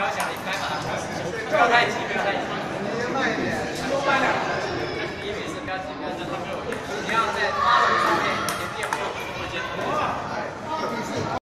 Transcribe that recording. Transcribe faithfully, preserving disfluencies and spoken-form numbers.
要想，应该把它不要太急。